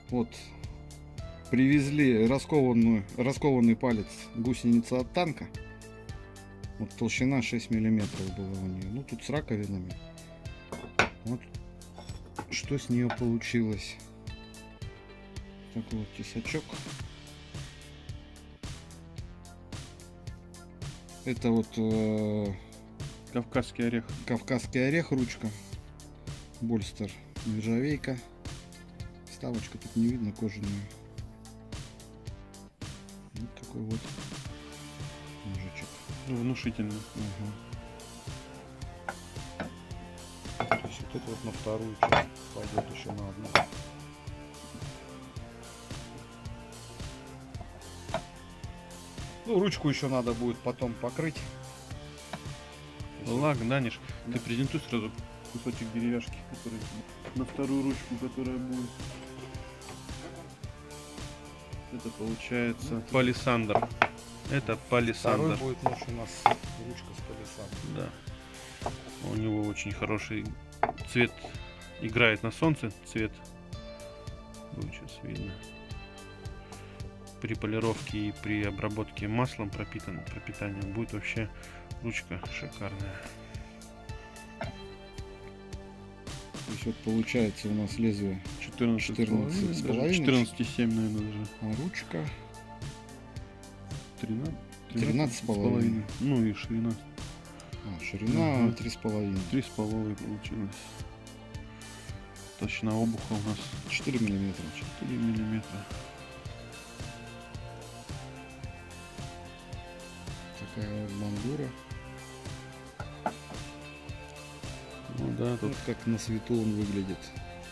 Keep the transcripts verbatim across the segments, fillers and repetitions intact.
Вот. Привезли раскованную, раскованный палец гусеницы от танка. Вот толщина шесть миллиметров была у нее. Ну тут с раковинами. Вот что с нее получилось. Такой вот тесачок. Это вот э, Кавказский орех. Кавказский орех, ручка. Больстер, нержавейка. Вставочка тут не видно, кожаная. Вот такой вот ножичек. Ну, внушительно. Ага. То есть вот это вот на вторую часть пойдет еще на одну. Ну, ручку еще надо будет потом покрыть. Лак, Даниш, Да. ты презентуй сразу кусочек деревяшки, который на вторую ручку, которая будет. Это получается палисандр. Это палисандр. Второй будет нож у нас ручка с палисандром. Да. У него очень хороший цвет, играет на солнце цвет. Будет сейчас видно. При полировке и при обработке маслом пропитан, пропитанием будет вообще ручка шикарная. То есть вот получается у нас лезвие четырнадцать, четырнадцать с половиной. четырнадцать и семь, наверное, даже. А ручка тринадцать, тринадцать с половиной. Ну и ширина. А, ширина Ага. три с половиной. Три с половиной получилось. Толщина обуха у нас четыре миллиметра. четыре миллиметра. Такая вот бандура. Ну да, тут Вот как на свету он выглядит.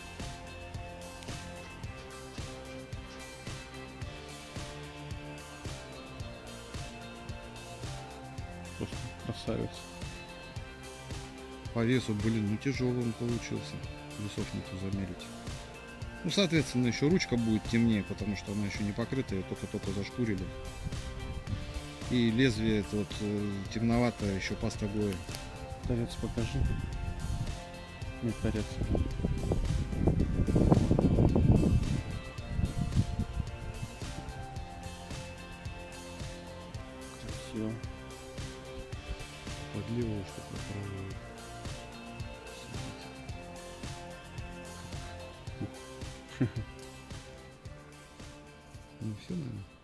просто красавец. По весу, блин, ну тяжелый он получился. Весов нету замерить. Ну, соответственно, еще ручка будет темнее, потому что она еще не покрыта, ее только-только зашкурили. И лезвие это вот э, темноватое, еще паста Гоя. Торец покажи. Нет, торец. Красиво. Подливал что-то правое. Ну все, наверное.